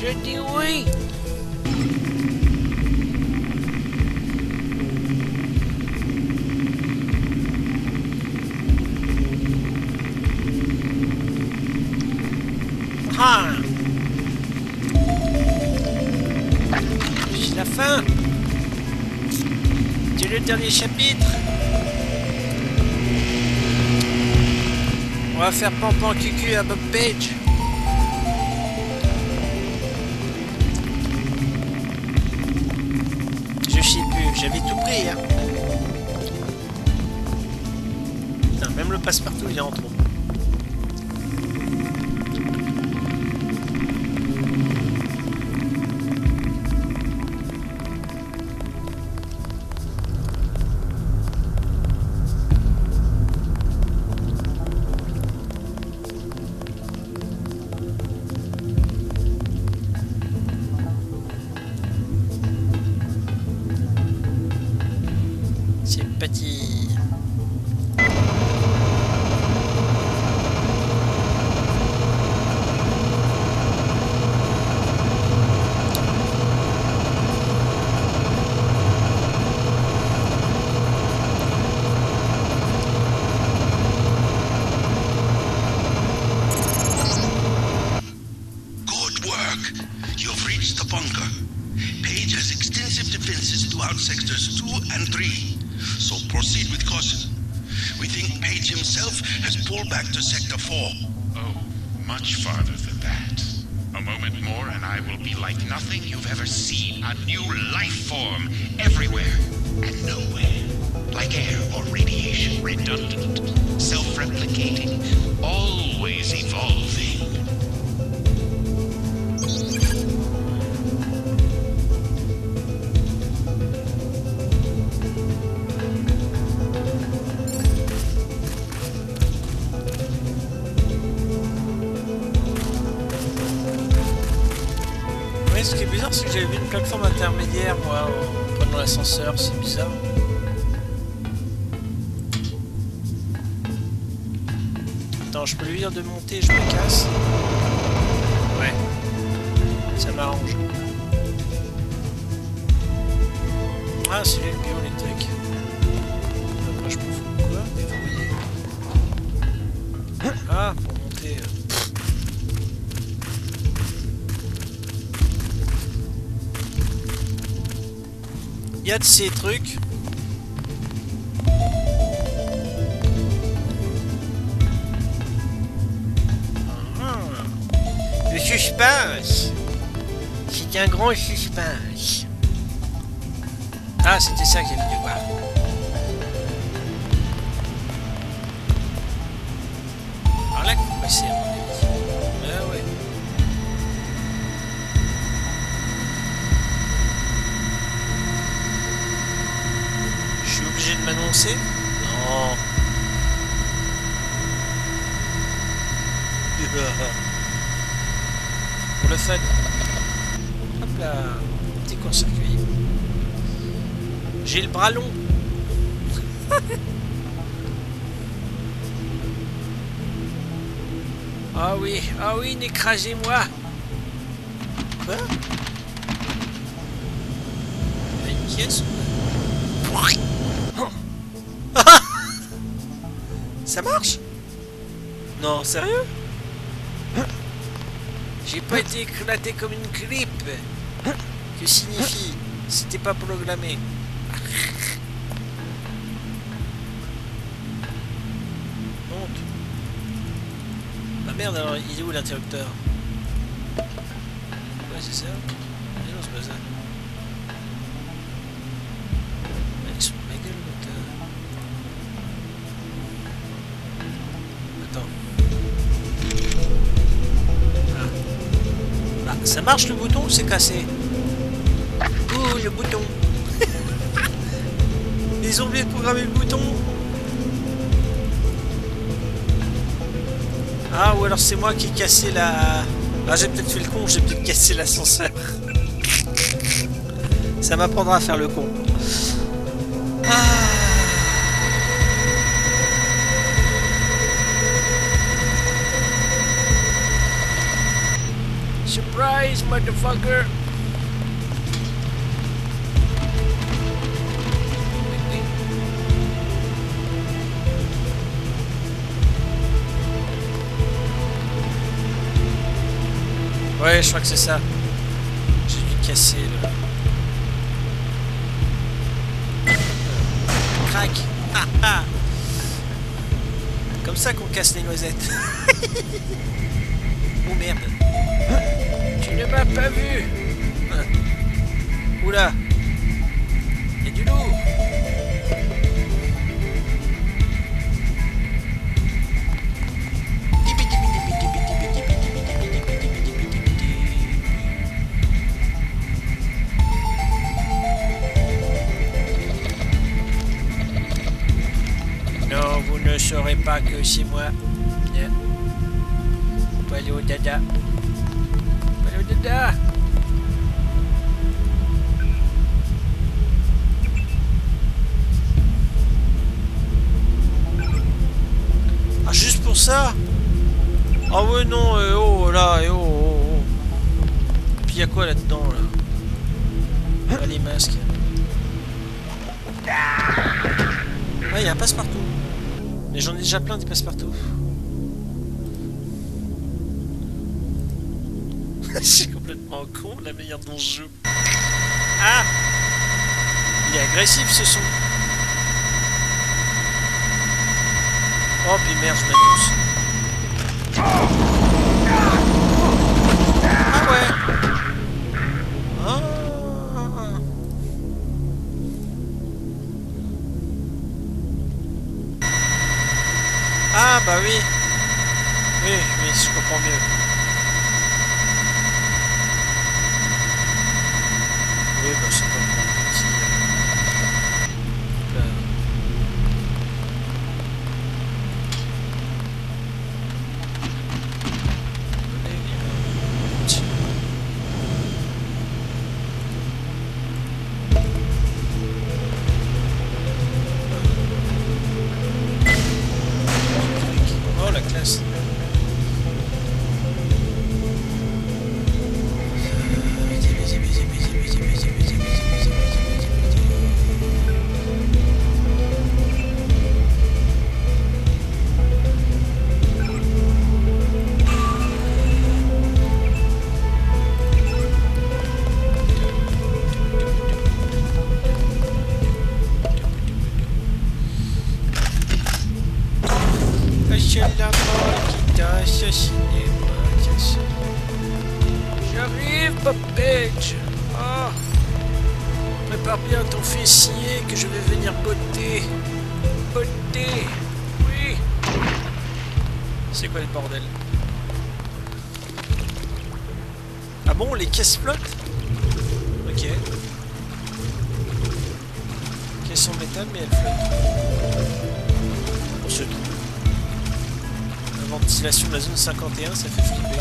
Je dis oui. Ah. C'est la fin. C'est le dernier chapitre. On va faire pampan cucu à Bob Page. Je sais plus, j'avais tout pris hein. Putain, même le passe-partout il est en trop. Sectors 2 and 3, so proceed with caution. We think Page himself has pulled back to Sector 4. Oh, much farther than that. A moment more and I will be like nothing you've ever seen. A new life form everywhere and nowhere. Like air or radiation, redundant, self-replicating, always evolving. Ce qui est bizarre, c'est que j'avais vu une plateforme intermédiaire, moi, en prenant l'ascenseur, c'est bizarre. Attends, je peux lui dire de monter, je me casse. Ouais, ça m'arrange. Ah, c'est lui le bioélectrique. Après, je peux foutre quoi? Déverrouiller. Ah, pour monter. Il y a de ces trucs. Le suspense. C'est un grand suspense. Ah, c'était ça que j'ai voulu voir. Alors là, faut passer à mon avis. Ah ouais. Je suis obligé de m'annoncer? Non. Pour le fun. Hop là. Petit court-circuit. J'ai le bras long. Ah oui, n'écrasez-moi. Quoi? Il y a une pièce. Ça marche? Non, sérieux? J'ai pas été éclaté comme une clip. Que signifie? C'était pas programmé. Honte. Ah merde, alors il est où l'interrupteur? Ouais, c'est ça. Mais non, c'est pas ça. Avec son ma gueule, moteur. Attends. Ah, ça marche le bouton ou c'est cassé? Ouh, le bouton. Ils ont oublié de programmer le bouton. Ah, ou alors c'est moi qui ai cassé la... Ah, j'ai peut-être fait le con, j'ai peut-être cassé l'ascenseur. Ça m'apprendra à faire le con. Ah. Surprise, motherfucker! Ouais, je crois que c'est ça. J'ai dû casser le... Crac! Ah, ah. Comme ça qu'on casse les noisettes. Oh merde! Tu ne m'as pas vu! Oula! Il y a du lourd! Non, vous ne saurez pas que c'est moi. Palo dada. Palo dada. Ah, juste pour ça? Ah ouais, non, oh là, oh, oh, oh. Et puis y a quoi là-dedans, là? Ah, les masques. Ouais, y a un passe-partout. Mais j'en ai déjà plein des passe-partout. C'est complètement con la manière dont je joue. Ah! Il est agressif ce son. Oh puis merde, je m'annonce. Ah ouais! Ah! Ah bah oui! Oui, oui, je comprends mieux. Oui, bah c'est pas mon petit... Oh la classe! J'arrive, Popage. Oh. Prépare bien ton fessier que je vais venir botter. Botter. Oui. C'est quoi le bordel? Ah bon, les caisses flottent? Ok. Caisse en métal, mais elles flottent. On se trouve. La ventilation de la zone 51, ça fait flipper.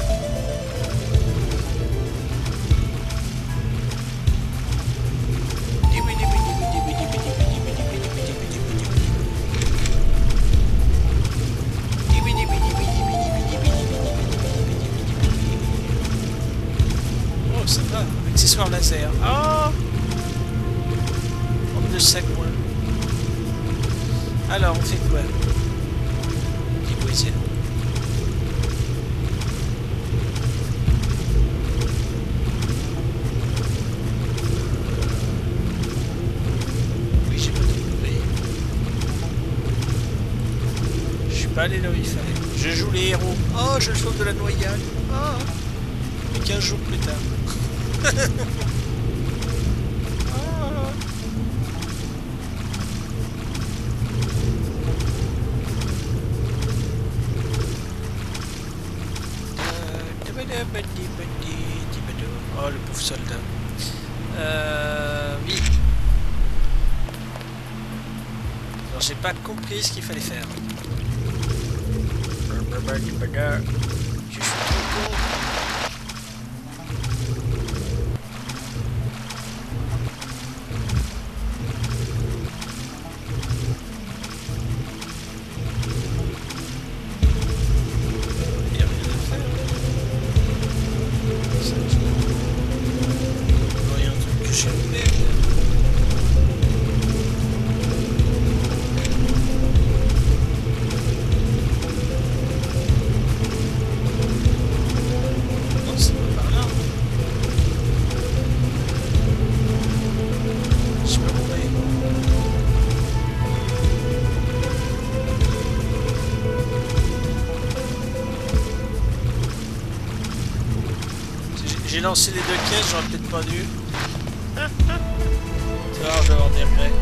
Oh, ça va. Accessoire laser. Oh! On ne sait quoi. Alors, on fait quoi? Petit pas aller là où il fallait. Je joue les héros. Oh, je sauve de la noyade. Oh. Mais 15 jours plus tard. Oh, le pauvre soldat. Oui. Alors, j'ai pas compris ce qu'il fallait faire. Je suis trop con. Il n'y a rien à faire. J'ai lancé les 2 caisses, j'aurais peut-être pas dû. Tu vois, je vais avoir des regrets.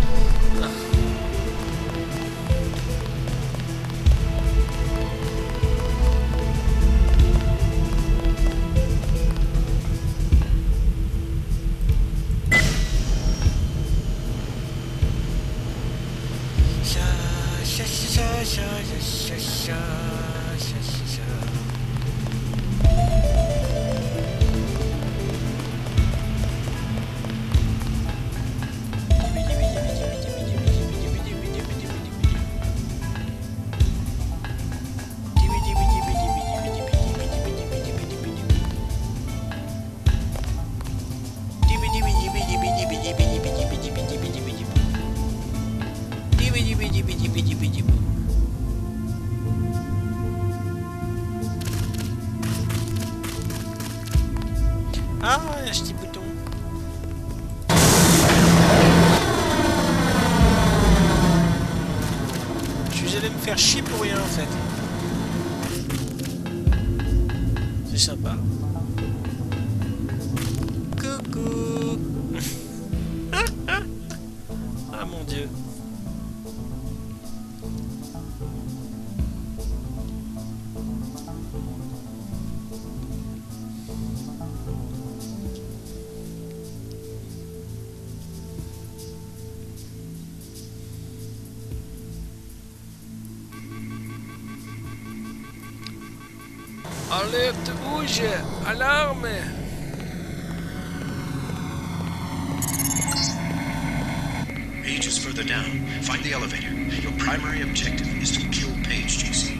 Ah, un petit bouton. Je suis allé me faire chier pour rien en fait. C'est sympa. Coucou. Ah mon dieu. Alerte rouge, alarme. Page is further down. Find the elevator. Your primary objective is to kill Page, JC.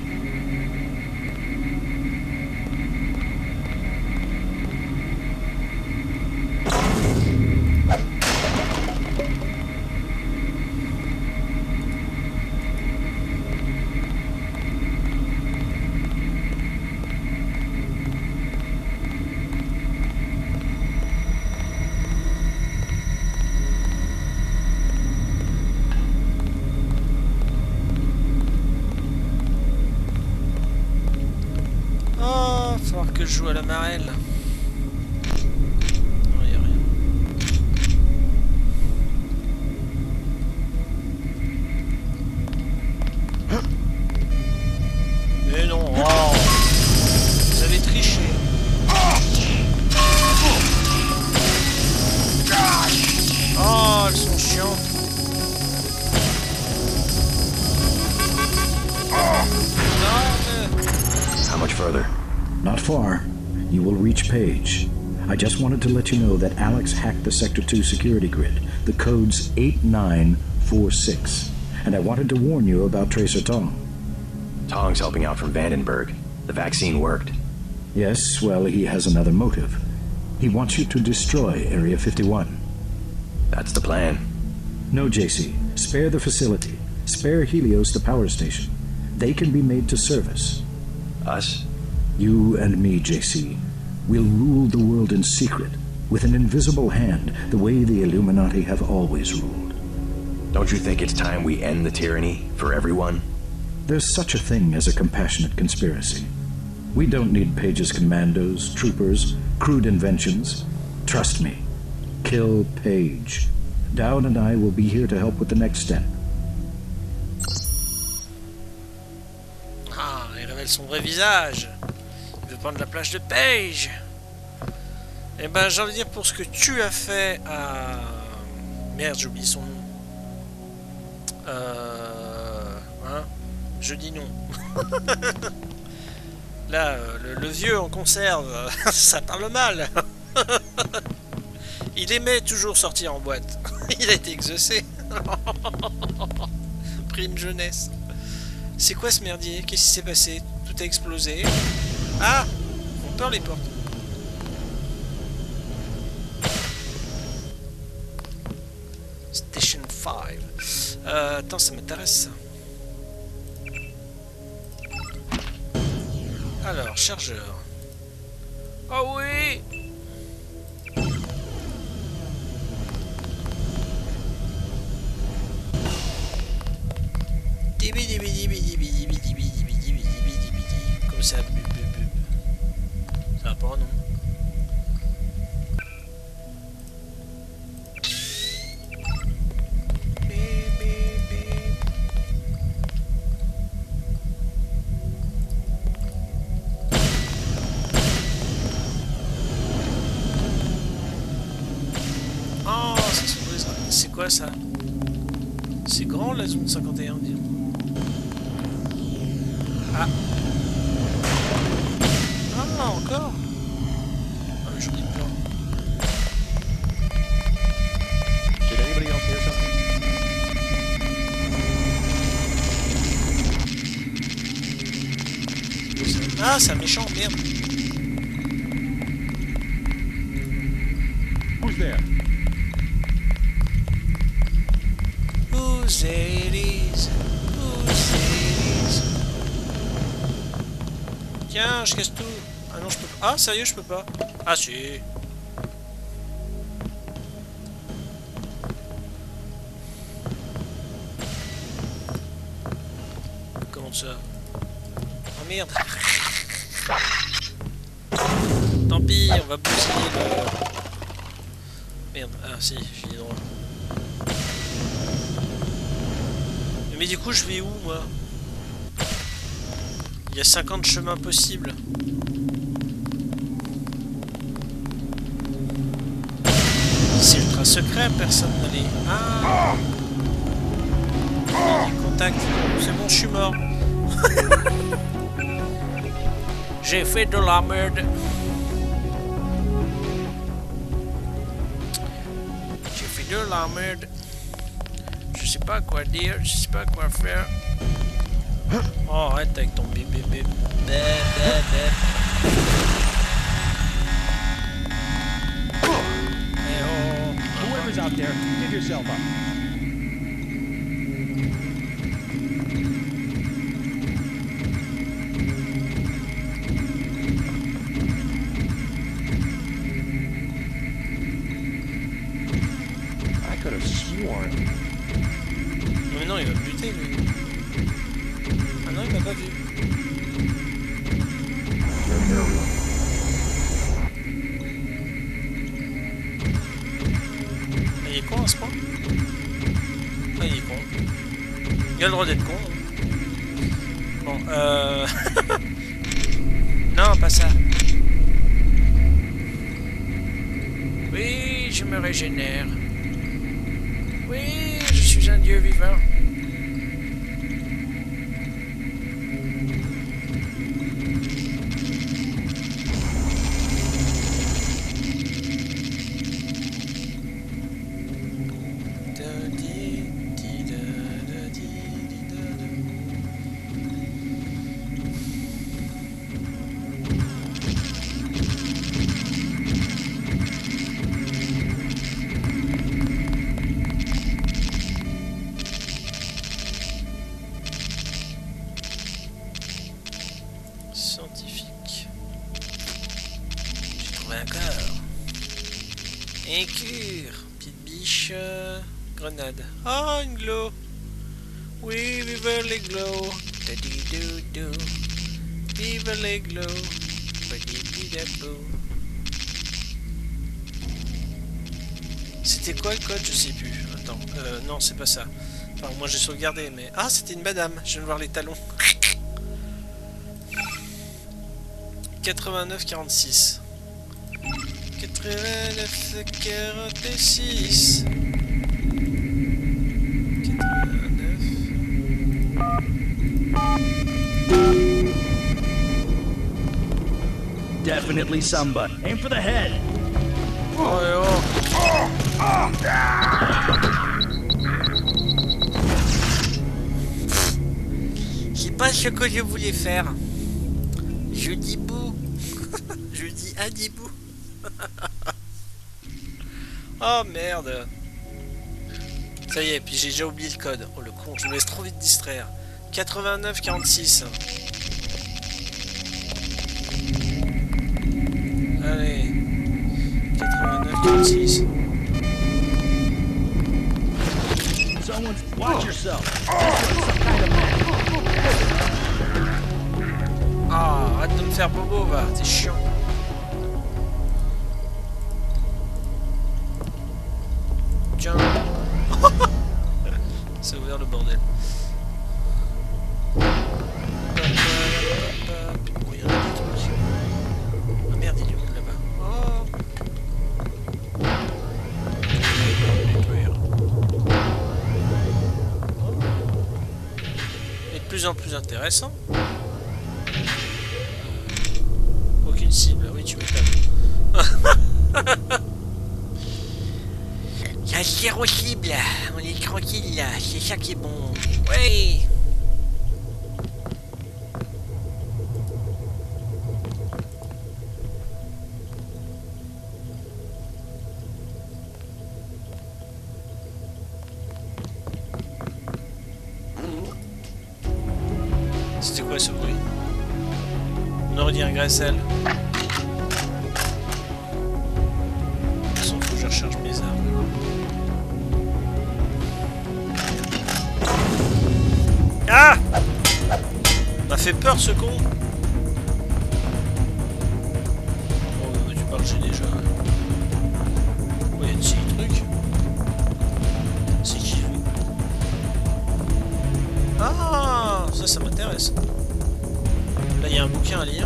Que je joue à la marelle. Non, y a rien. Mais non, oh. Vous avez triché. Oh, elles sont chiantes. How much further? Not far. You will reach Page. I just wanted to let you know that Alex hacked the Sector 2 security grid. The code's 8946. And I wanted to warn you about Tracer Tong. Tong's helping out from Vandenberg. The vaccine worked. Yes, well, he has another motive. He wants you to destroy Area 51. That's the plan. No, JC. Spare the facility. Spare Helios the power station. They can be made to service. Us? You and me, JC, will rule the world in secret, with an invisible hand, the way the Illuminati have always ruled. Don't you think it's time we end the tyranny for everyone? There's such a thing as a compassionate conspiracy. We don't need Page's commandos, troopers, crude inventions. Trust me. Kill Page. Dowd and I will be here to help with the next step. Ah, il révèle son vrai visage. Il veut prendre la plage de Page. Eh ben, j'ai envie de dire pour ce que tu as fait à... Merde, j'ai oublié son nom. Hein? Je dis non. Là, le vieux en conserve, ça parle mal. Il aimait toujours sortir en boîte. Il a été exaucé. Prime jeunesse. C'est quoi ce merdier? Qu'est-ce qui s'est passé? Tout a explosé. Ah! On perd les portes. Station 5. Attends, ça m'intéresse ça. Alors, chargeur. Oh oui! Comme ça. Ça va pas, non? c'est quoi ça? C'est grand la zone 51, disons. Ah. Ah, encore? Ah, mais j'en ai plein. Did anybody else hear something? Ah, c'est un méchant, merde. Who's there? Who's it is? Who's it is? Tiens, je casse tout. Ah non, je peux pas. Ah, sérieux, je peux pas. Ah, si. Comment ça? Oh merde. Tant pis, on va bousiller le... Merde, ah si, j'ai dit droit. Mais du coup, je vais où, moi? Il y a 50 chemins possibles. C'est ultra secret, personne n'allait... Ah! Il y a du contact. C'est bon, je suis mort. J'ai fait de la merde. J'ai fait de la merde. Je sais pas quoi dire, je sais pas quoi faire. Oh, arrête avec ton bébé. Whoever's out there, give yourself up. I could have sworn. Mais non, il va me buter, lui. Ah non, il m'a pas vu. Il est con à ce point? Ah, il est con. Il a le droit d'être con. Bon, non, pas ça. Oui, je me régénère. Oui, je suis un dieu vivant. Scientifique. J'ai trouvé un corps. Incure. Petite biche. Grenade. Oh, une glow. Oui, vive les glow. Tadidou-dou. Vive les glow. Padibidabou. C'était quoi le code? Je sais plus. Attends. Non, c'est pas ça. Enfin, moi j'ai sauvegardé, mais... Ah, c'était une madame. Je viens de voir les talons. 89-46. 89-46. 89. Definitely somebody. Aim for the head. Oh, oh. C'est pas ce que je voulais faire. Je dis bouh. Je dis adibou. Oh merde. Ça y est, puis j'ai déjà oublié le code. Oh le con, je me laisse trop vite distraire. 89-46. Allez. 89-46. Someone's... Watch yourself. Ah, arrête de me faire bobo, va, t'es chiant. Tiens. C'est ouvert le bordel. Ah merde, il est où là-bas? Oh. plus en plus intéressant. Aucune cible, oui tu m'étonnes. Il y a 0 cible, on est tranquille là, c'est ça qui est bon. Oui. C'était quoi ce bruit? On aurait dit un Gressel. De toute façon, faut que je recharge mes armes. Ah! M'a fait peur ce con! Oh, tu parles, j'ai déjà. Oh, y'a de ces trucs. C'est qui lui? Ah! Ça m'intéresse. Là, il y a un bouquin à lire.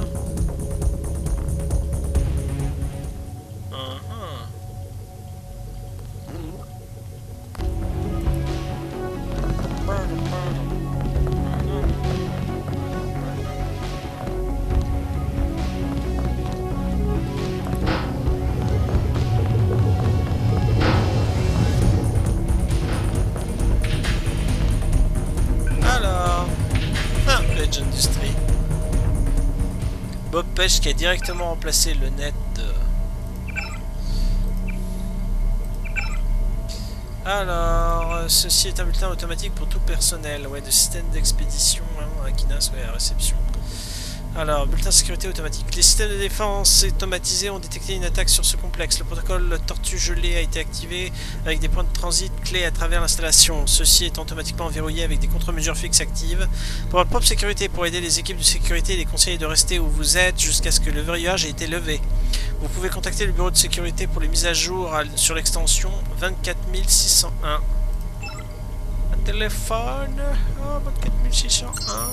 Bob Page qui a directement remplacé le net de... Alors, ceci est un bulletin automatique pour tout personnel, ouais, de système d'expédition, hein, Akinas, ouais, à réception. Alors, bulletin de sécurité automatique. Les systèmes de défense automatisés ont détecté une attaque sur ce complexe. Le protocole tortue gelée a été activé avec des points de transit clés à travers l'installation. Ceci est automatiquement verrouillé avec des contre-mesures fixes actives. Pour votre propre sécurité, pour aider les équipes de sécurité, il est conseillé de rester où vous êtes jusqu'à ce que le verrouillage ait été levé. Vous pouvez contacter le bureau de sécurité pour les mises à jour sur l'extension 24601. Un téléphone, oh, 24601.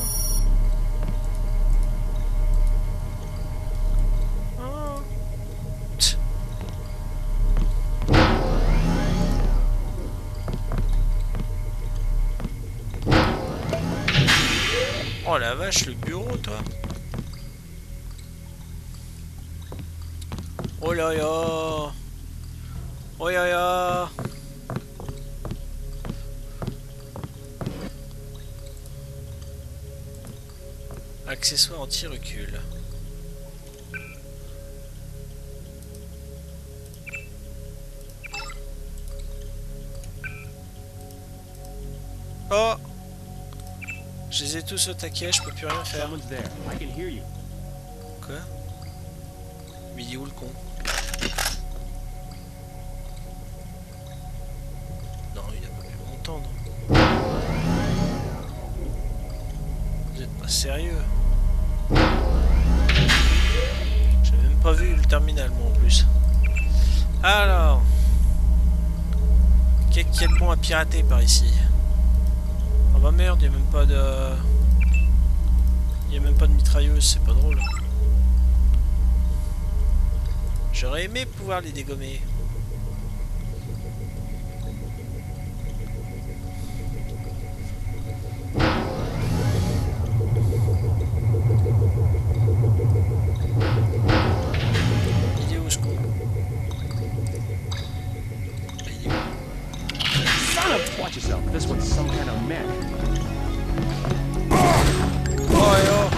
Oh la vache, le bureau, toi. Oh là là. Oh là là. Accessoires anti-recul. Oh! Je les ai tous au taquet, je peux plus rien faire. Quoi? Mais il est où le con? Non, il a pas pu m'entendre. Vous êtes pas sérieux? J'ai même pas vu le terminal, moi, en plus. Alors... Qu'est-ce qu'il y a de bon à pirater par ici? Ah bah merde, il n'y a même pas de... Il n'y a même pas de mitrailleuse, c'est pas drôle. J'aurais aimé pouvoir les dégommer. Il est où ce con? Il est où? Watch yourself. This one's some kind of mech. Oh, et oh.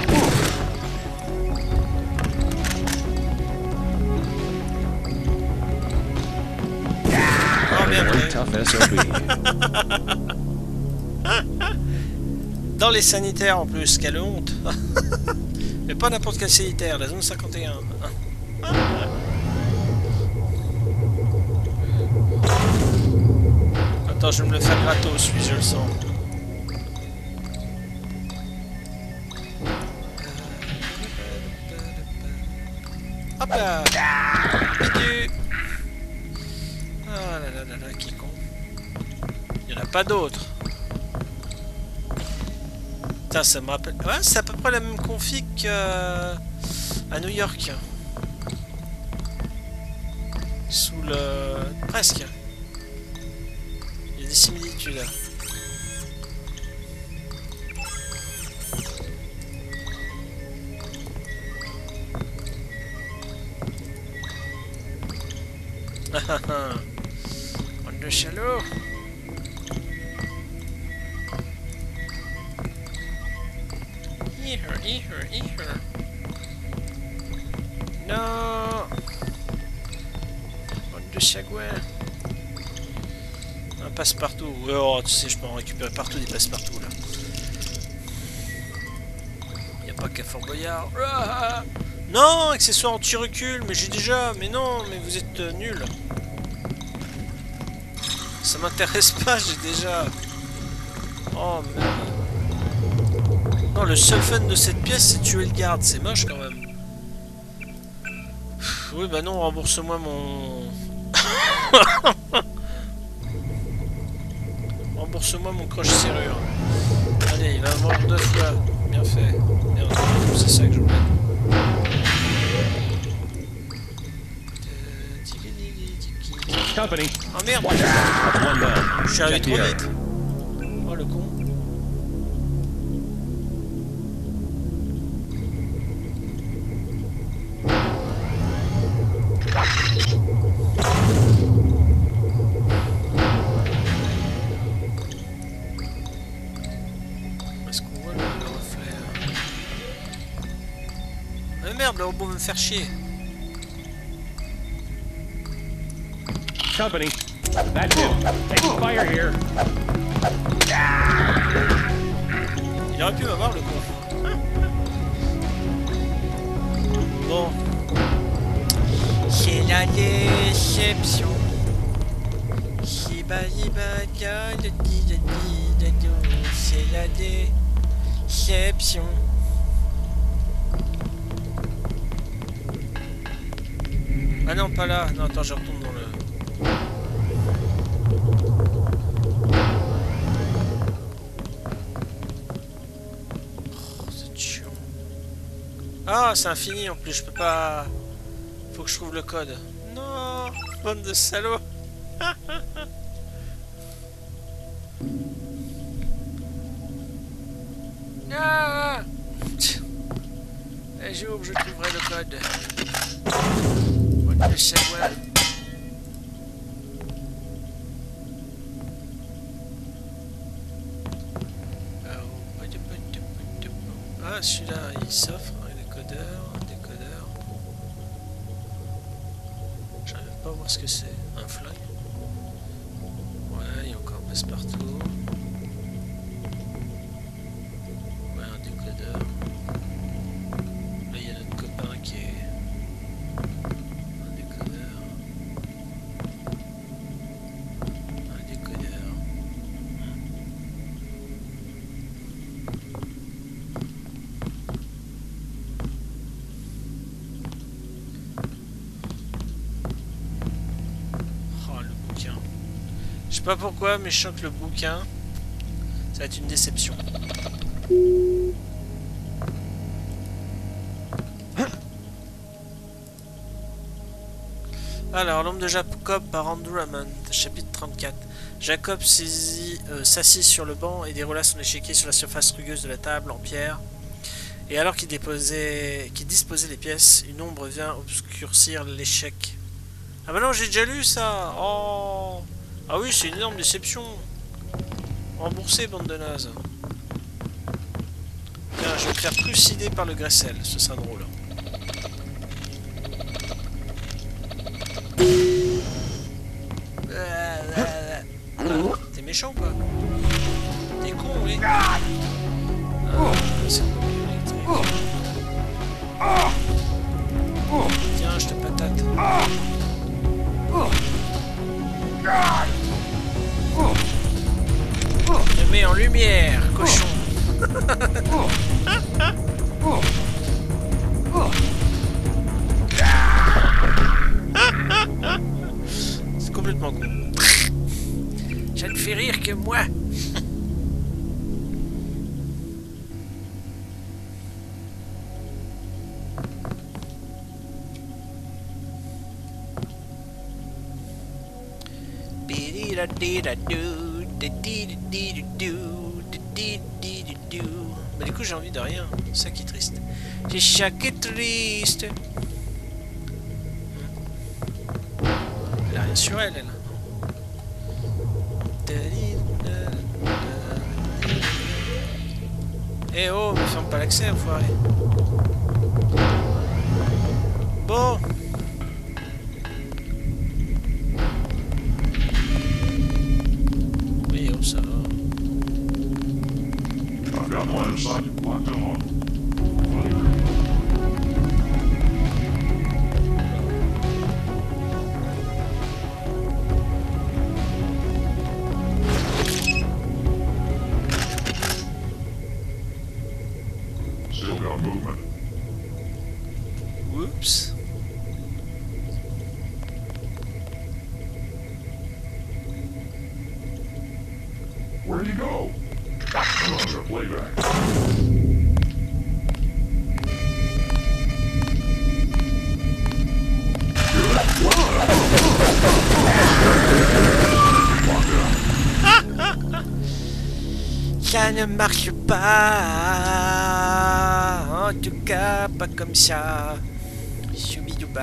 Oh merde. Tough SOB. Dans les sanitaires en plus, quelle honte. Mais pas n'importe quel sanitaire, la zone 51. Attends, je vais me le faire gratos, lui, je le sens. Hop là! Bidu! Ah là là là là, qui con. Il n'y en a pas d'autres. Putain, ça me rappelle... Ouais, c'est à peu près la même config qu'à New York. Sous le... Presque. Il y a des similitudes. Bande de salauds. Here. Non. Bande de sagouins. Un passe-partout. Ouais, oh, tu sais, je peux en récupérer partout des passe-partout là. Y a pas qu'à Fort Boyard. Ah, non, accessoire anti-recul, mais j'ai déjà. Mais non, mais vous êtes nuls. Ça m'intéresse pas, j'ai déjà. Oh merde. Non, le seul fun de cette pièce, c'est tuer le garde. C'est moche quand même. Oui, bah non, rembourse-moi mon... rembourse-moi mon croche serrure. Allez, il va mordre 2 fois. Bien fait. Merde, c'est ça que je voulais. Company. Oh merde! One down. Je suis arrivé Check trop the vite. Oh le con. Est-ce qu'on voit le reflet? Ah merde, le robot veut me faire chier. Company. That's it. Taking fire here. Il aurait pu m'avoir le con. Bon. C'est la déception. C'est la déception. Ah non, pas là. Non, attends, je retourne dans le... Ah, c'est infini en plus, je peux pas... Faut que je trouve le code. Non, bande de salauds. Ah, un jour, je trouverai le code. Bande de salauds. Ah, celui-là, il s'offre. Un décodeur. J'arrive pas à voir ce que c'est. Un flingue. Ouais, il y a encore un passe-partout. Ouais, un décodeur. Là, il y a notre copain qui est... Un décodeur. Un décodeur. Je sais pas pourquoi, mais je sens que le bouquin, ça va être une déception. Alors, l'ombre de Jacob par Andrew Hammond, chapitre 34. Jacob s'assit sur le banc et déroula son échiquier sur la surface rugueuse de la table en pierre. Et alors qu'il disposait les pièces, une ombre vient obscurcir l'échec. Ah bah non, j'ai déjà lu ça. Oh. Ah oui, c'est une énorme déception. Remboursé, bande de nazes. Tiens, je vais me faire trucider par le Gressel, ce sera drôle. T'es méchant quoi? T'es con, oui. Ah, c'est un peu électrique. Tiens, je te patate. Je te mets en lumière, cochon. C'est complètement con. Ça ne fait rire que moi. Mais du coup j'ai envie de rien, c'est ça qui est triste. C'est ça qui est triste. La rien sur elle, elle. Eh oh, me ferme pas l'accès, enfoiré. Bon. Oui, oh, ça va. I've got line of sight. Locked and on. Still got movement. Whoops. Where'd he go? I'm on the playback. Ça ne marche pas. En tout cas, pas comme ça. Choubidouba.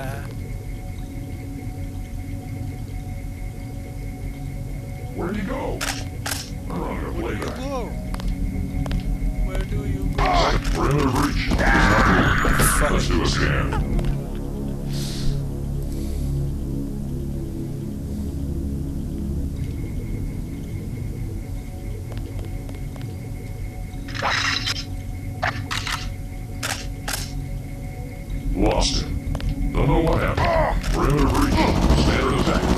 Where'd he go? I'm on the playback. Go. Where do you go? We're in the breach. Let's do a scan. Lost him. Don't know what happened. We're in the breach. Standard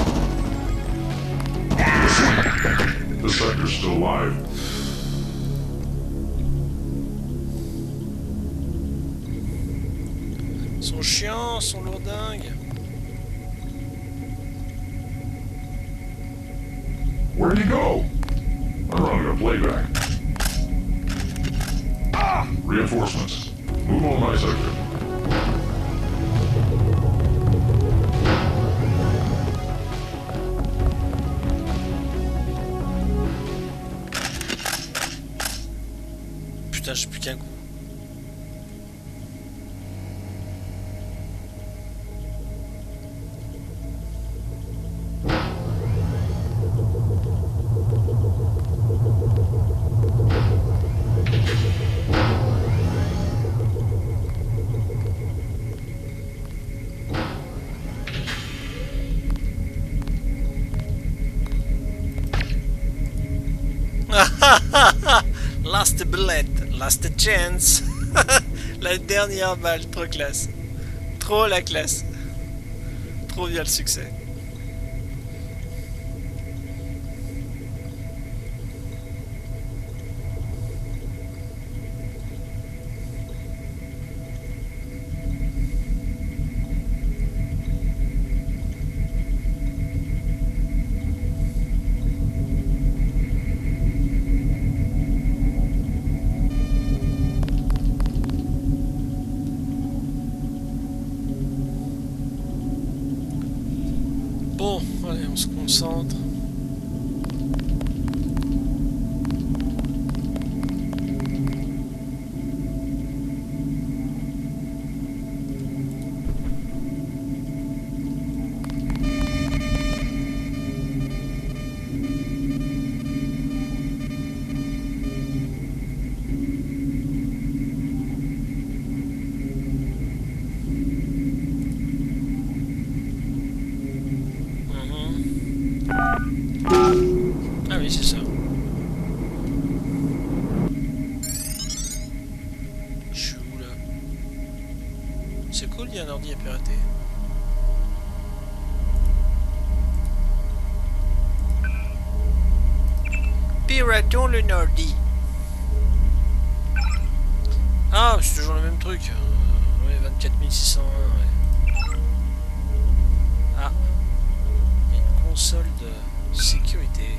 attack. The sector's still live. Son chiant, son lourdingue. Where'd he go? I'm running a playback. Reinforcements. Move on my sector. Putain, j'ai plus qu'un coup. Last bullet, last chance. La dernière balle, trop classe. Trop la classe. Trop bien le succès. Bon, allez, on se concentre. Ah oui, c'est ça. Je suis où là? C'est cool, il y a un ordi à pirater. Piratons le ordi. Ah, c'est toujours le même truc. Ouais, 24601. Ouais. Ah. Il y a une console de sécurité.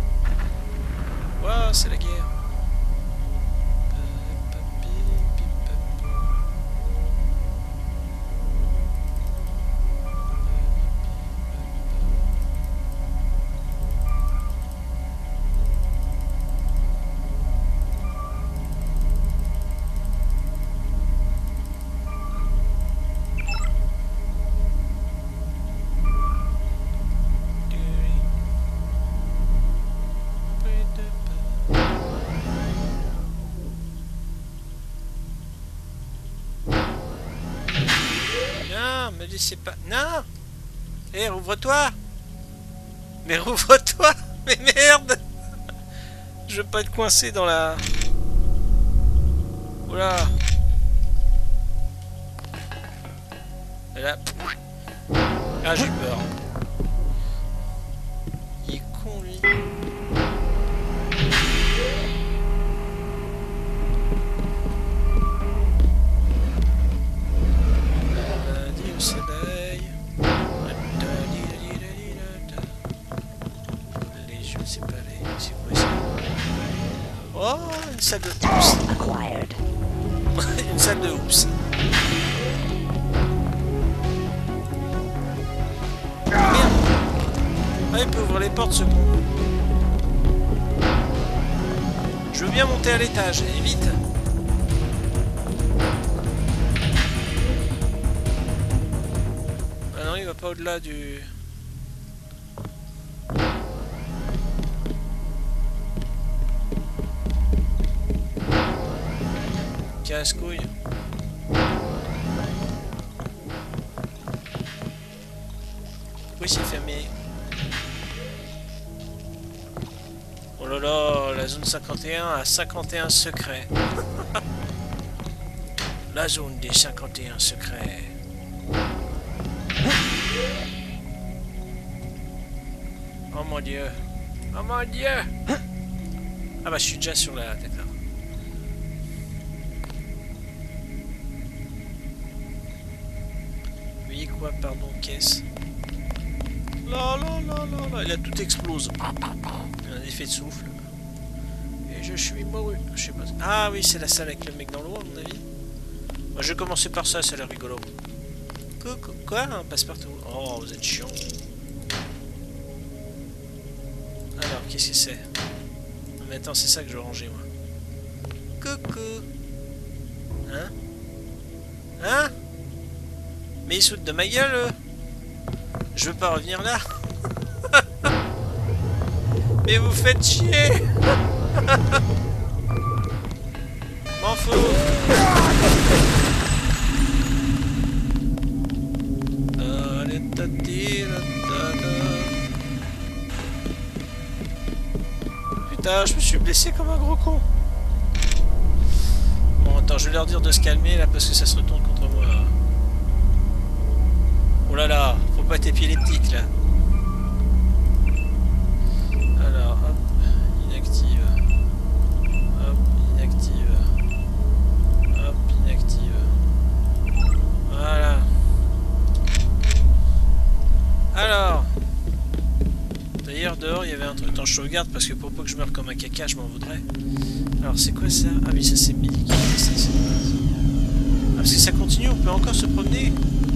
Wow, c'est la guerre. Me laissez pas... Non. Eh, rouvre-toi. Mais rouvre-toi. Mais merde. Je veux pas être coincé dans la... Oula. Et là... Ah, j'ai peur. Il est con, lui. Au soleil. Les jeux séparés. C'est quoi ça? Oh, une salle de oups. Une salle de oups. Merde. Ah, il peut ouvrir les portes, ce con. Je veux bien monter à l'étage, et vite. Ah non, il va pas au-delà du... Casse-couille. Pourquoi c'est fermé? Oh là là, la zone 51 a 51 secrets. La zone des 51 secrets. Oh mon dieu. Oh mon dieu. Ah bah je suis déjà sur la tête là. Oui quoi, pardon, caisse. Là là là là là. Et là tout explose. Il y a un effet de souffle. Et je suis mouru. Je sais pas. Ah oui, c'est la salle avec le mec dans l'eau à mon avis. Moi je vais commencer par ça, ça a l'air rigolo. Quoi? Un passe-partout. Oh, vous êtes chiant. Alors, qu'est-ce que c'est? Mais attends, c'est ça que je veux ranger, moi. Coucou. Hein? Hein? Mais ils sautent de ma gueule, eux. Je veux pas revenir là. Mais vous faites chier. M'en fous. Putain, je me suis blessé comme un gros con. Bon, attends, je vais leur dire de se calmer là parce que ça se retourne contre moi. Oh là là, faut pas être épileptique là. Alors, hop, inactive. Hop, inactive. Hop, inactive. Voilà. Alors. D'ailleurs, dehors, il y avait un truc. Attends, je sauvegarde parce que pour pas que je meure comme un caca, je m'en voudrais. Alors, c'est quoi ça? Ah oui, ça c'est médical. Ah, parce que ça continue, on peut encore se promener.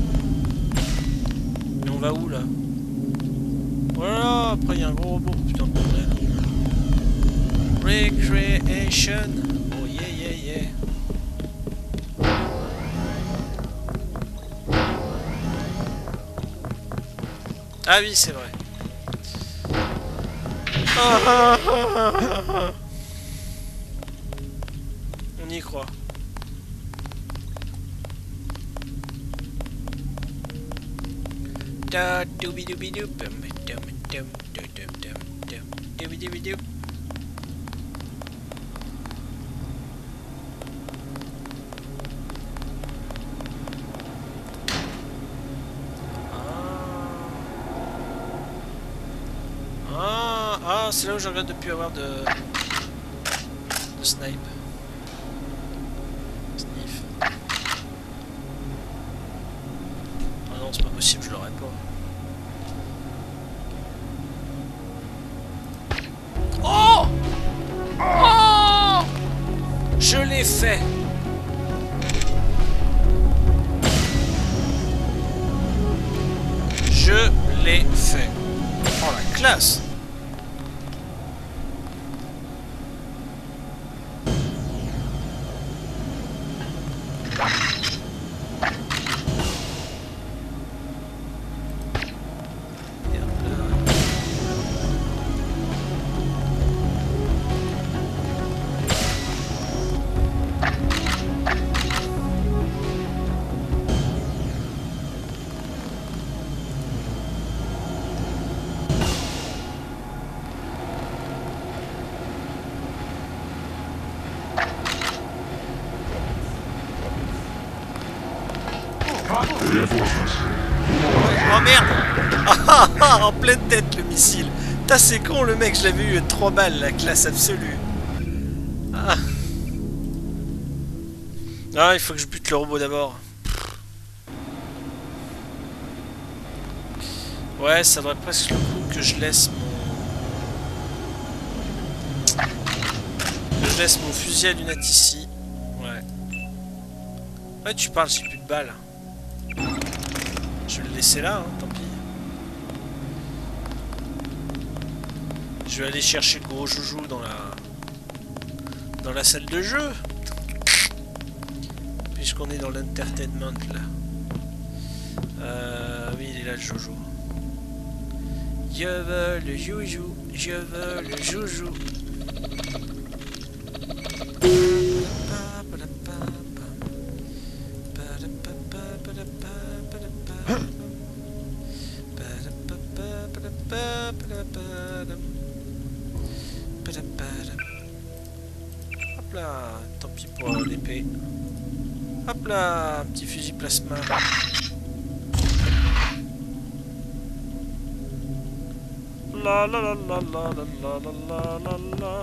Mais on va où là? Voilà, après il y a un gros robot. Putain de bordel. Recreation. Oh yeah, yeah, yeah. Ah oui, c'est vrai. On y croit. Da dooby dooby doop dum dum dum dum dum dum dooby dooby doop. Ah, c'est là où je regrette de ne plus avoir de snipe. Sniff. Ah non, c'est pas possible, je l'aurais pas. Oh! Oh! Je l'ai fait! Je l'ai fait. Oh la classe! Reinforcements. Oh merde! En pleine tête le missile! T'as c'est con le mec, je l'avais eu à 3 balles, la classe absolue. Ah. Ah, il faut que je bute le robot d'abord. Ouais, ça devrait presque le coup que je laisse mon fusil à lunettes ici. Ouais. Ouais, tu parles, j'ai plus de balles. Je vais le laisser là, hein, tant pis. Je vais aller chercher le gros joujou dans la salle de jeu. Puisqu'on est dans l'entertainment là. Oui, il est là le joujou. Je veux le joujou, je veux le joujou. Hop là, tant pis pour l'épée. Hop là, un petit fusil plasma. La la la la la la la la la la.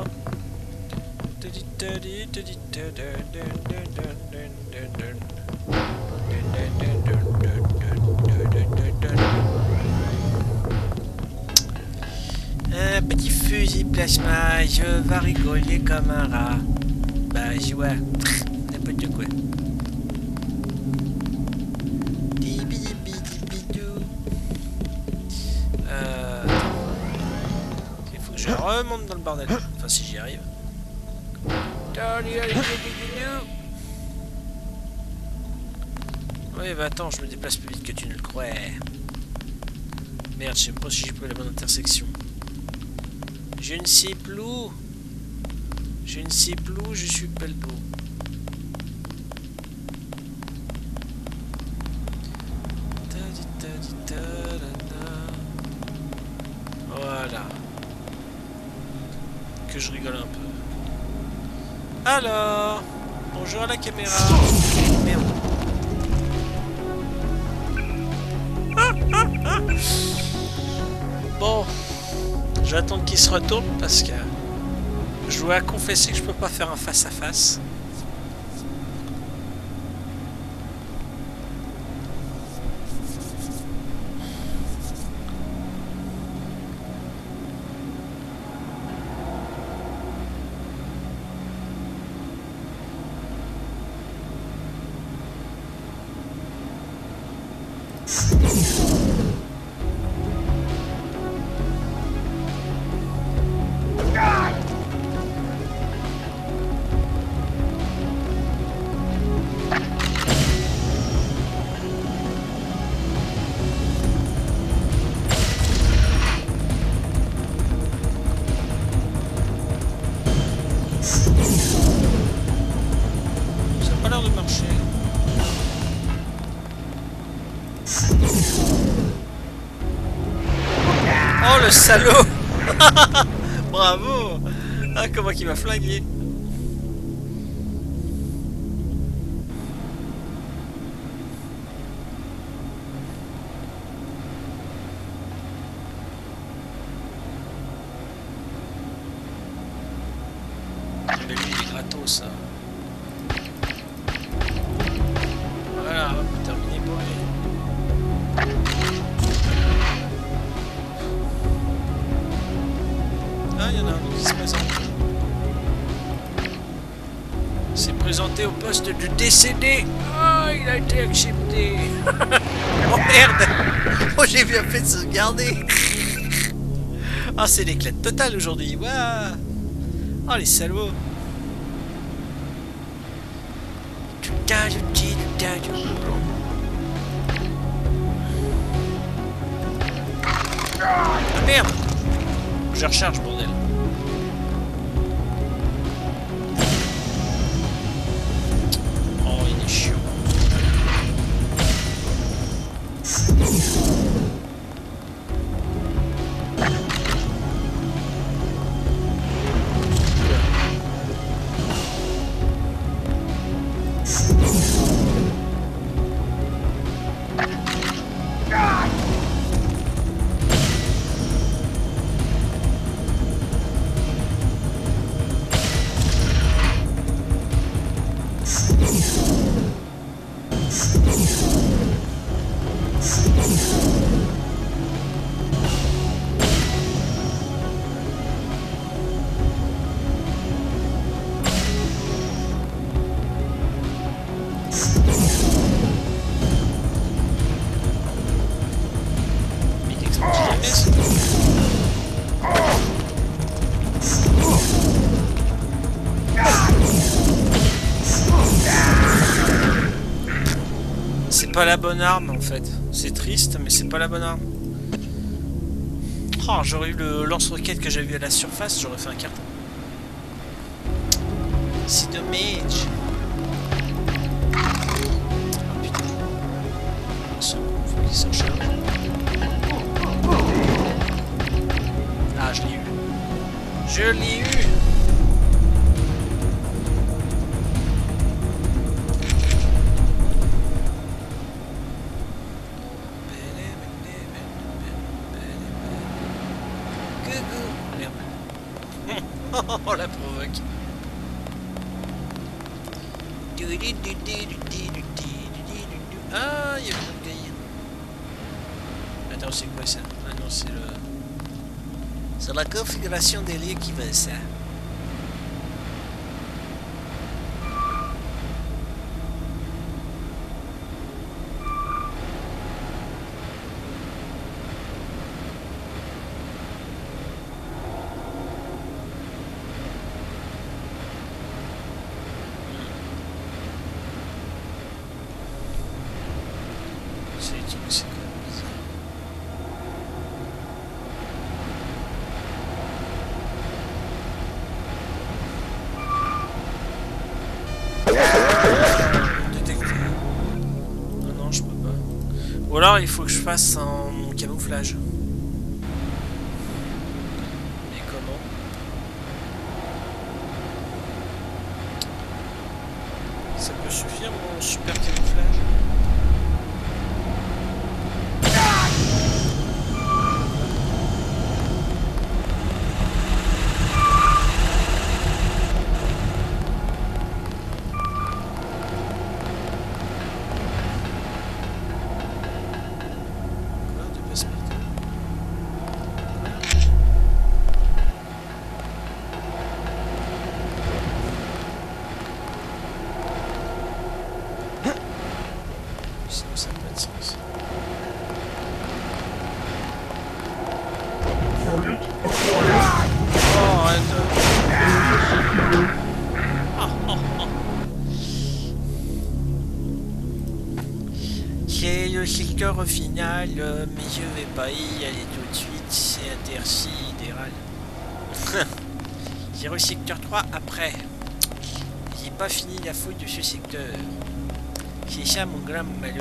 Un petit fusil plasma, je vais rigoler comme un rat. Bah, je vois, n'importe quoi. Il faut que je remonte dans le bordel. Enfin, si j'y arrive. Ouais, bah attends, je me déplace plus vite que tu ne le crois. Merde, je sais pas si j'ai pris la bonne intersection. Je ne sais plus. Je ne sais plus, je suis pas le beau. Voilà. Que je rigole un peu. Alors, bonjour à la caméra. Merde. Bon, je vais attendre qu'il se retourne parce que je dois confesser que je peux pas faire un face à face. Oh le salaud. Bravo. Ah, comment il m'a flingué. Mais lui il est gratos ça. Voilà, terminé pour lui. Ah, il y en a un autre qui se présente. C'est présenté au poste de décédé. Ah, il a été accepté. Oh merde. Oh, j'ai bien fait de se garder. Ah, c'est l'éclate totale aujourd'hui. Waouh. Oh, les salauds. Ah, merde. Je recharge, bordel. Oh, il est chiant. pas la bonne arme en fait. C'est triste, mais c'est pas la bonne arme. Oh, j'aurais eu le lance-roquette que j'avais eu à la surface, j'aurais fait un carton. C'est dommage. Oh putain. Faut qu'il s'en charge. Ah, je l'ai eu. Je l'ai eu. Oh, la provoque. Ah, il y a une grille. Attends, c'est quoi ça? Ah non, c'est le... C'est la configuration des lieux qui veut ça. C'est quand même bizarre. Détecté. Non, non, je peux pas. Ou alors il faut que je fasse un camouflage. Et comment? Ça peut suffire mon super camouflage? Ça n'a pas de sens. Oh, arrête. C'est le secteur final, mais je vais pas y aller tout de suite, c'est intersidéral. J'irai au secteur 3 après. J'ai pas fini la fouille de ce secteur. C'est ça mon grand malheur.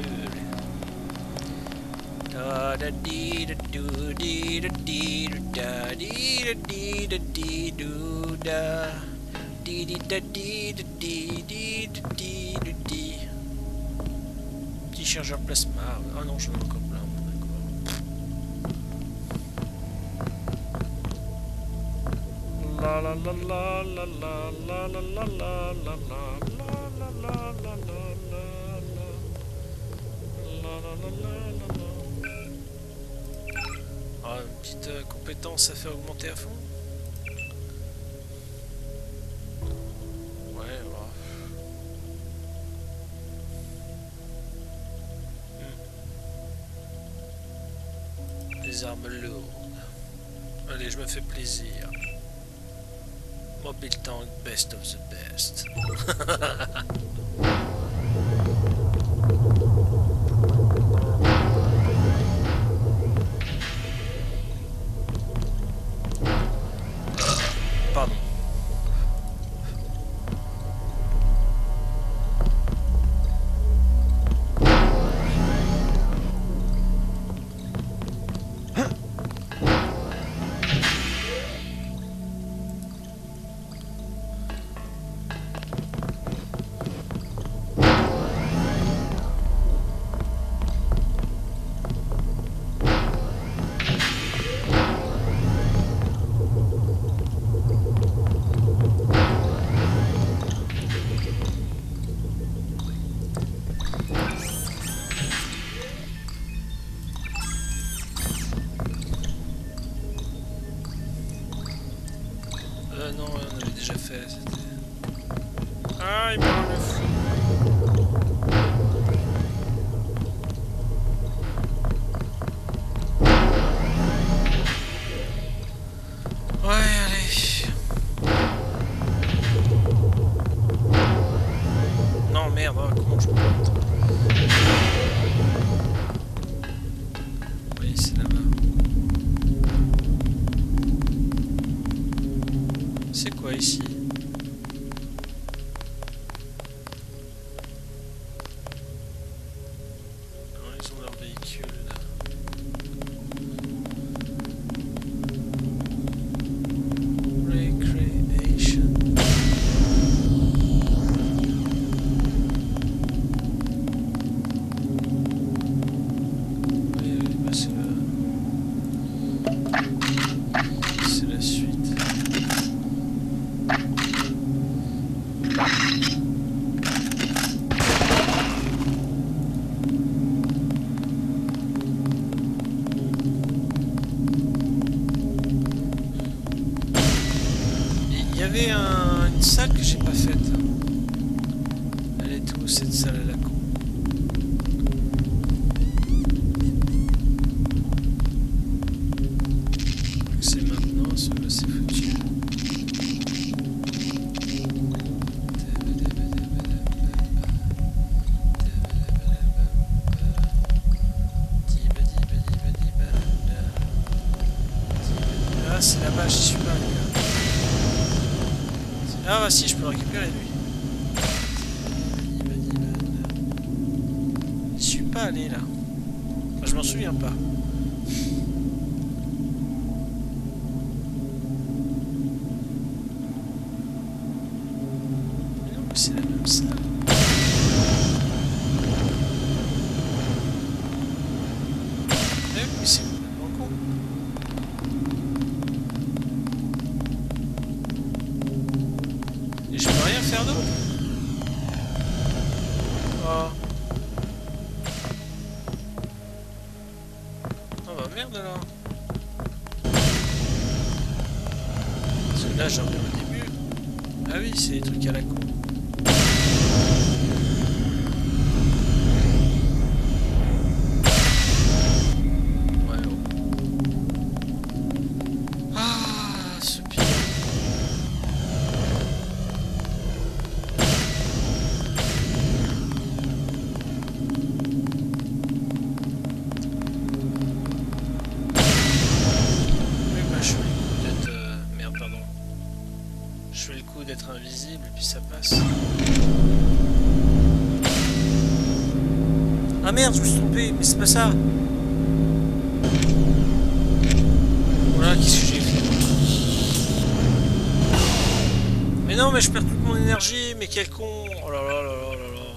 Petit chargeur plasma. Ah non, je n'en ai encore plein. La la la la la la la la la la la la la la. Ah, une petite compétence à faire augmenter à fond. Ouais, bah. Les armes lourdes. Allez, je me fais plaisir. Mobile tank, best of the best. Pardon. Non, on avait déjà fait. Ah, il me rend le fou. Ouais, allez. Non, merde, comment je peux... Il y avait une salle que j'ai pas faite. Elle est où cette salle à la con? C'est maintenant, celui-là c'est foutu. Ah c'est là-bas, j'y suis pas les gars. Ah bah si, je peux le récupérer lui. Je suis pas allé là. Enfin, je m'en souviens pas. Mais non, mais c'est la même salle. Eh oui, mais c'est complètement con. Et je peux rien faire d'autre. Oh. Oh bah merde alors. Parce que là j'en ai au début. Ah oui, c'est des trucs à la con. Ouais, oh. Ah, ce pire. Je fais le coup d'être invisible et puis ça passe. Ah merde, je me suis trompé, mais c'est pas ça. Voilà, qu'est-ce que j'ai fait? Mais non, mais je perds toute mon énergie, mais quel con. Oh là là là là là là.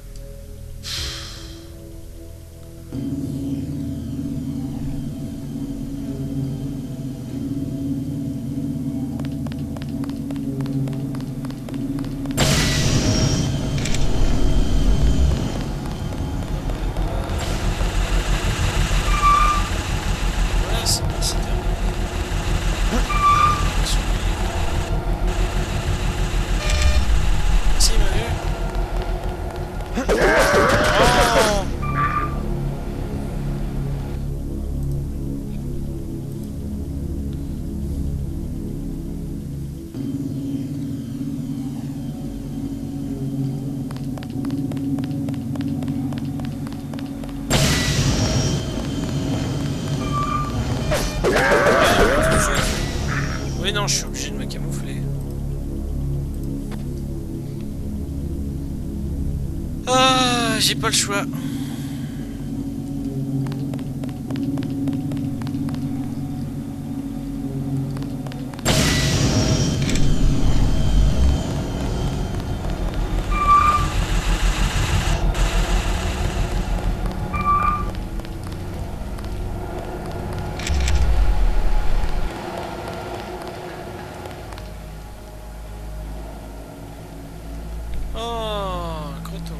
Oui, non, je suis obligé de me camoufler. Ah, j'ai pas le choix. Oh, croton.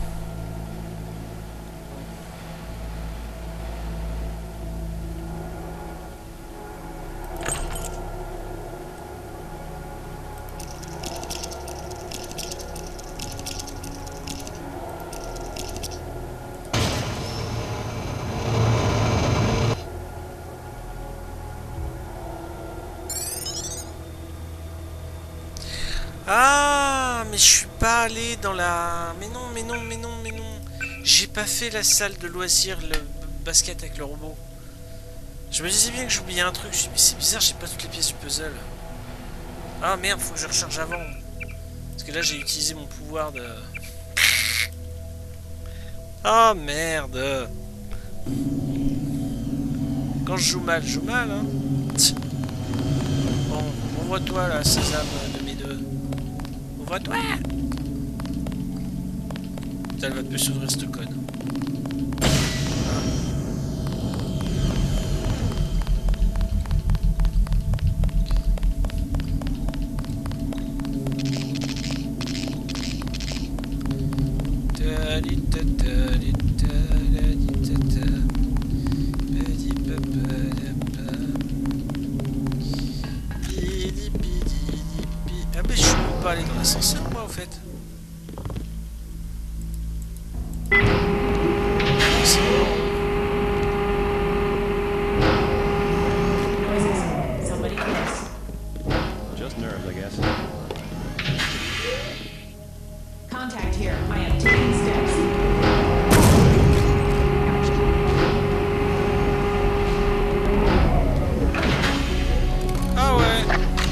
Ah, mais je suis pas allé dans la... Mais non, mais non, mais non, mais non. J'ai pas fait la salle de loisirs, le basket avec le robot. Je me disais bien que j'oubliais un truc. Je me suis dit, mais c'est bizarre, j'ai pas toutes les pièces du puzzle. Ah merde, faut que je recharge avant. Parce que là, j'ai utilisé mon pouvoir de... Ah merde. Quand je joue mal, hein. Bon, envoie-toi là, Sésame de mes deux. Envoie-toi. Putain, elle va plus s'ouvrir ce code. Ah mais je peux pas aller dans l'ascenseur moi en fait. Somebody close. Just nerves, I guess. Contact here. I am taking steps. Ah ouais.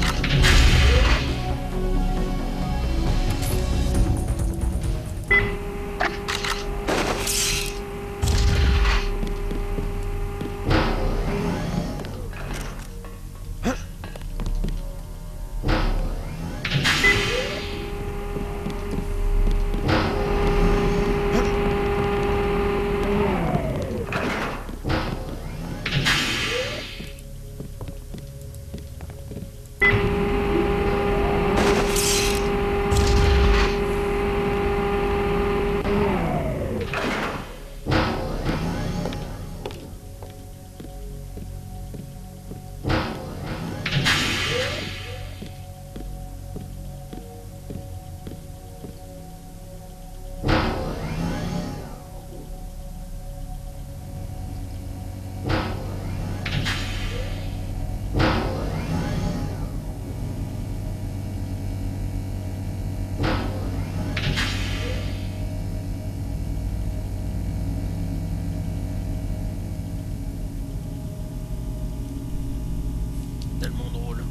Tellement drôle.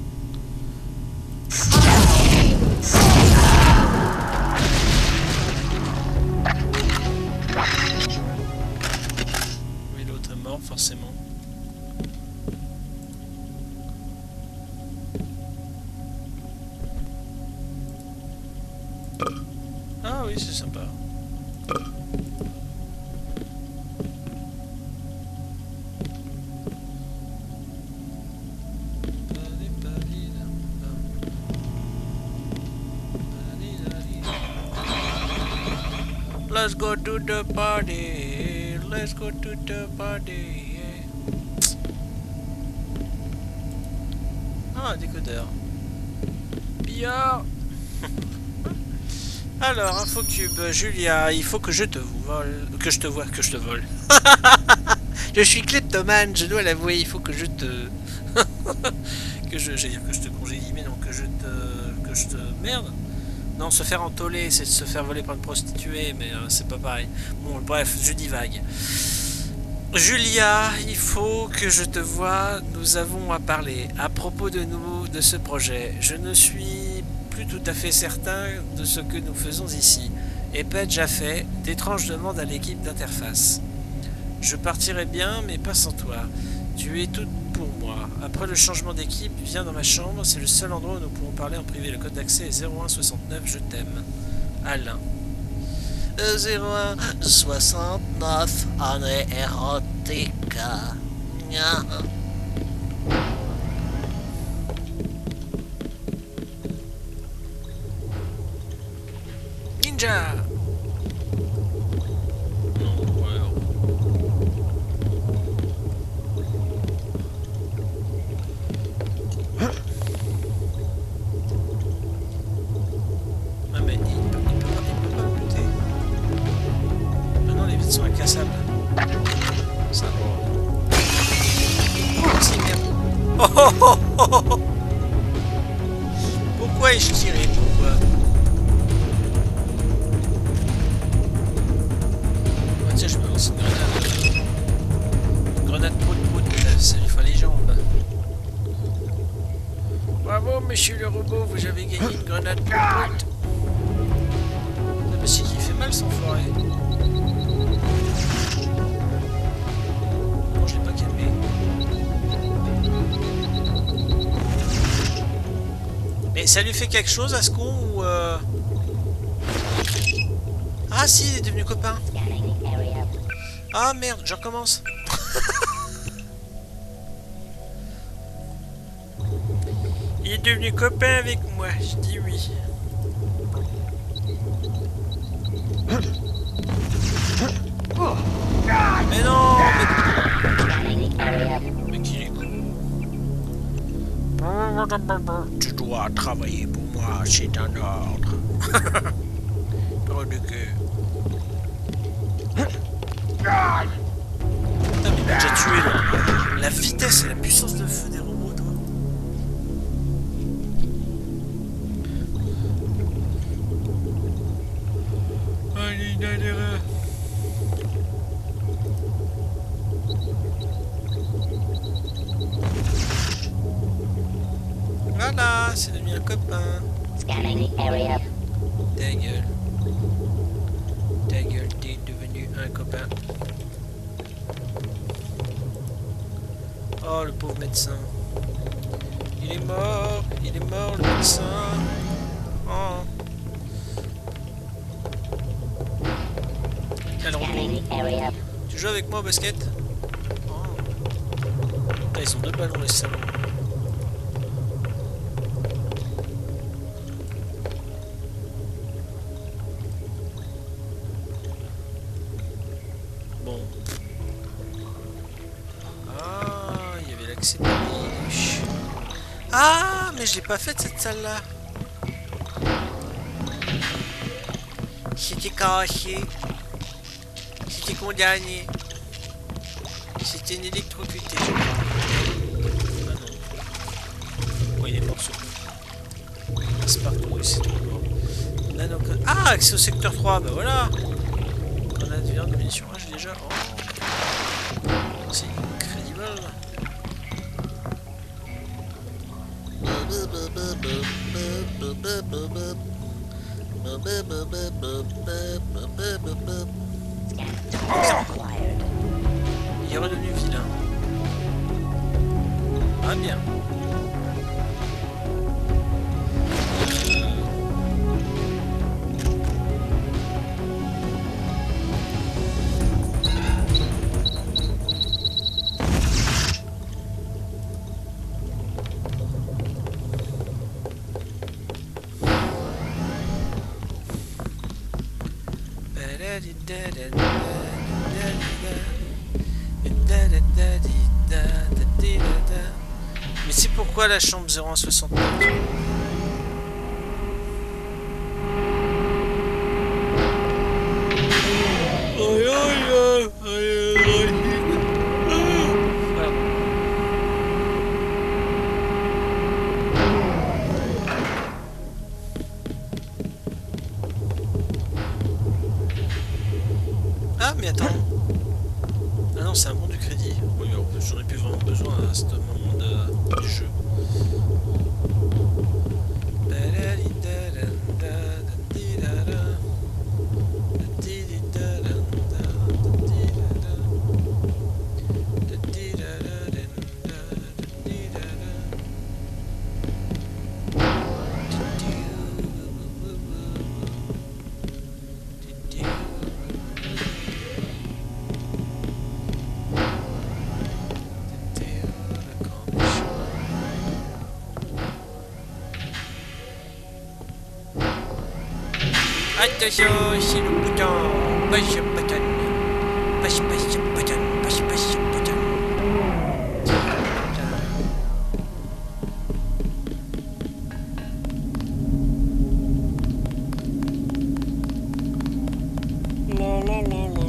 Oui, l'autre est mort, forcément. Ah oui, c'est sympa. Let's go to the party. Let's go to the party. Ah, un décodeur. Billard. Alors, Infocube, Julia, il faut que je te vole. Que je te vois, que je te vole. Je suis kleptomane, je dois l'avouer, il faut que je te. J'allais dire que je te congédie, mais non, que je te. Merde. Non, se faire entoler, c'est se faire voler par une prostituée, mais c'est pas pareil. Bon, bref, je divague. Julia, il faut que je te voie, nous avons à parler. À propos de nous, de ce projet, je ne suis plus tout à fait certain de ce que nous faisons ici. Et Page a fait d'étranges demandes à l'équipe d'interface. Je partirai bien, mais pas sans toi. Tu es toute pour moi. Après le changement d'équipe, viens dans ma chambre, c'est le seul endroit où nous pourrons parler en privé. Le code d'accès est 0169, je t'aime. Alain. 0169, on est érotique. Ninja. Sont incassables. Ça va. Oh, c'est merde. Oh, oh, oh, oh, oh. Pourquoi ai-je tiré? Pourquoi? Ah, tiens, je me lance une grenade. Une grenade prout-prout, ça lui fera les jambes. Bravo, monsieur le robot, vous avez gagné une grenade prout-prout. Ah, mais c'est qui fait mal sans forêt. Mais ça lui fait quelque chose à ce con ou Ah si, il est devenu copain. Ah merde, je recommence. Il est devenu copain avec moi, je dis oui. Tu dois travailler pour moi, c'est un ordre. Drôle de queue. Putain, mais il m'a déjà tué là. La vitesse et la puissance de feu des robots, toi. Allez, derrière. Voilà, c'est devenu un copain. Scanning area. Ta gueule. Ta gueule, t'es devenu un copain. Oh, le pauvre médecin. Il est mort le médecin. Oh. Quel robot. Tu joues avec moi au basket? Oh. Putain, ils ont deux ballons les salauds. Bon. Ah, il y avait l'accès péniche. Ah, mais je l'ai pas faite cette salle-là. C'était caché. C'était condamné. C'était une électrocutée. Ah non. Oh, il est mort ce coup. C'est partout, c'est tout mort. Là, donc... Ah, accès au secteur 3, bah voilà. Grenade de viande de munitions. Ah, j'ai déjà. Oh. C'est incredible. Il est redevenu vilain. Ah bien. Mais c'est pourquoi la chambre 0169? Ah mais attends. Ah non, c'est un bon du crédit. Oui, j'en ai plus vraiment besoin à ce moment du jeu. Attention, c'est le bouton. Push button. Push button. Push button. La la la la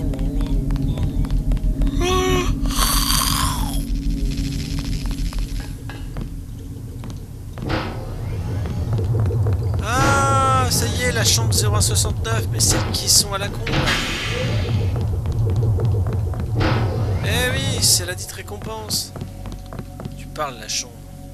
ça y est, la chambre 0169, mais celles qui sont à la con. Eh oui, c'est la dite récompense. Tu parles la chambre.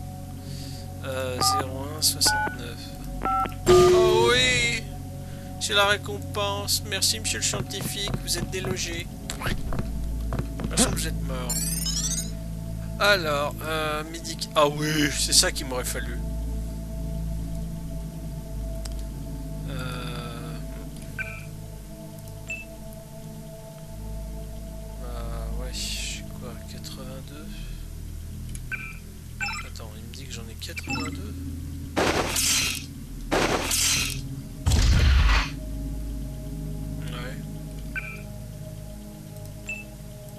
0169. Oh oui, c'est la récompense. Merci monsieur le scientifique, vous êtes délogé. Merci que vous êtes mort. Alors, médic... Ah oui, c'est ça qu'il m'aurait fallu. Ouais, quoi, 82. Attends, il me dit que j'en ai 82. Ouais.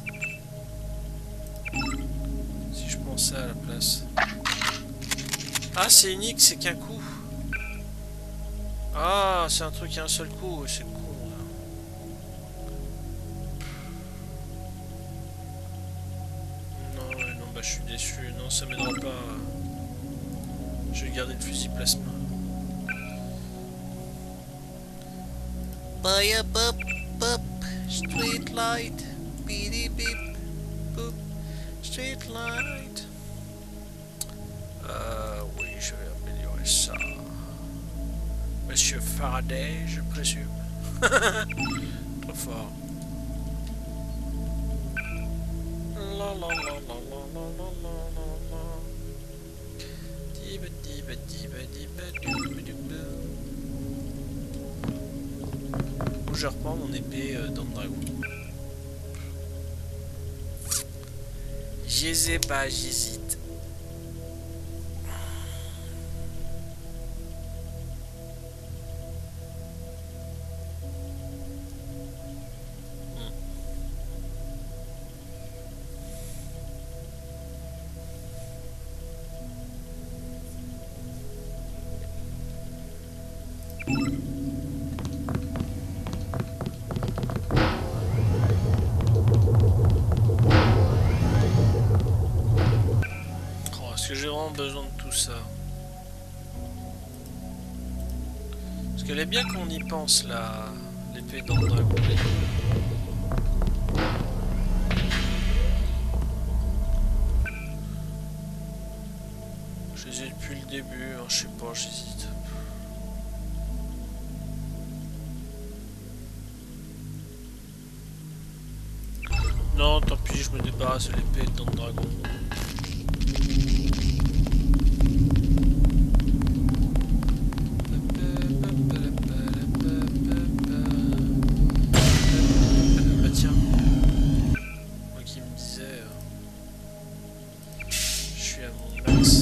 Si je prends ça à la place. Ah, c'est unique, c'est qu'un coup. Ah, c'est un truc à un seul coup, c'est con là. Non, ouais, non, bah je suis déçu. Non, ça m'aidera pas. Je vais garder le fusil plasma. Baya bop bop, street light, bidi bip, boop, street light. Oui, je vais améliorer ça. Monsieur Faraday, je présume. Trop fort. La la la la la la la la la. Diba diba diba diba diba diba. Où je reprends mon épée dans le dragon. Je sais pas, j'hésite. Est-ce que j'ai vraiment besoin de tout ça? Parce qu'elle est bien qu'on y pense là, l'épée dans le dragon. Je les ai depuis le début, hein, je sais pas, j'hésite. Non, tant pis, je me débarrasse de l'épée dans le dragon. Bah tiens, moi qui me disais, je suis à mon max.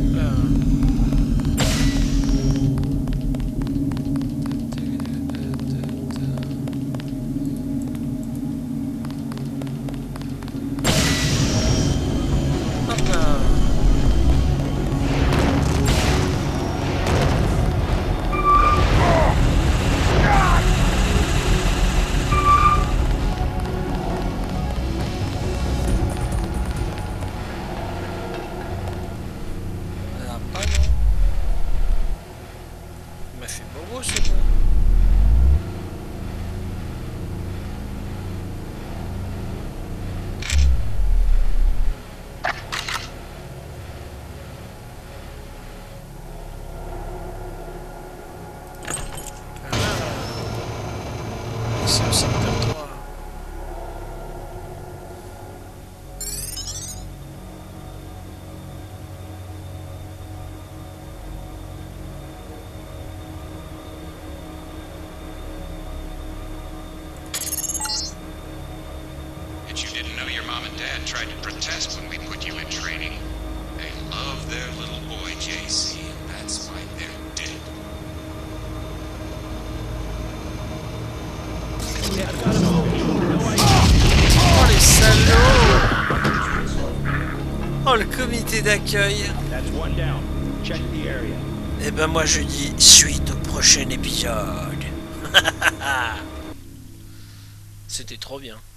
Tried to protest when we put you in training. They love their little boy, JC, and that's why they're dead. Oh les salauds! Oh le comité d'accueil! Et ben moi je dis suite au prochain épisode. C'était trop bien.